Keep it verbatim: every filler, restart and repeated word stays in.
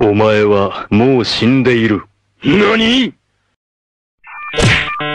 お前はもう死んでいる。 何？